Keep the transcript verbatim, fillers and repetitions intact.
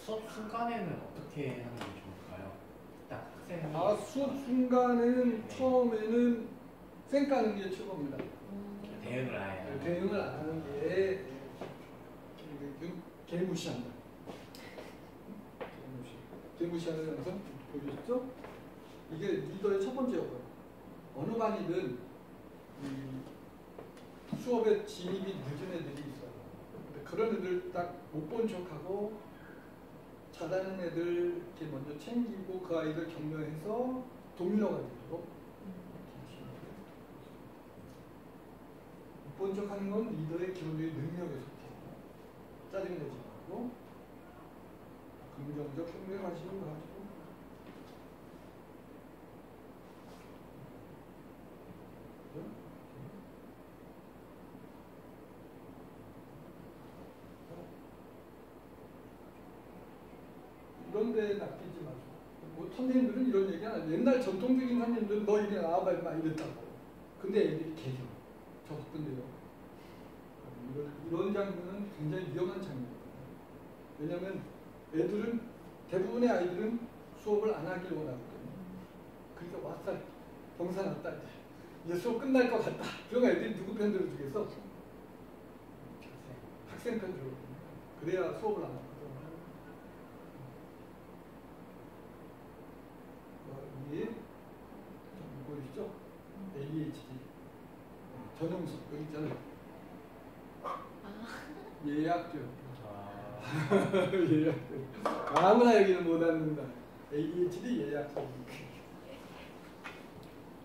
수업 순간에는 어떻게 하는 게 좋을까요? 딱 학생이 아, 수업 순간에는 네. 처음에는 쌩 까는 게 최고입니다. 대응을 아예 안 하고. 대응을 안 하는 게 개무시한다. 개무시. 개무시하는 영상 보셨죠? 이게 리더의 첫 번째 역할. 어느 반이든 이 수업에 진입이 늦은 애들이 있어요. 근데 그런 애들 딱 못 본 척하고 잘하는 애들 이렇게 먼저 챙기고 그 아이들 격려해서 동료가 되도록 못 본 척하는 건 리더의 기본적인 능력에 속해요. 짜증내지 말고 긍정적 흉내하시고 가지고 이런 데에 낚이지 마세요. 뭐 선생님들은 이런 얘기 안 해요. 옛날 전통적인 선생님들은 너 이리 나와봐 임마 이랬다고. 근데 애들이 개겨. 저 바쁜데요. 이런, 이런 장면은 굉장히 위험한 장면이에요. 왜냐하면 애들은 대부분의 아이들은 수업을 안 하길 원하거든요. 그러니까 왔다 병사 났다 이제 수업 끝날 것 같다. 그런 애들이 누구 편 들어주겠어? 학생 편 들어주거든요. 그래야 수업을 안 하거든요. 여기 보이시죠? 에이디에이치디 전용석 여기 있잖아요. 예약죠. 예약죠. 아무나 여기는 못 앉는다. 에이디에이치디 예약죠.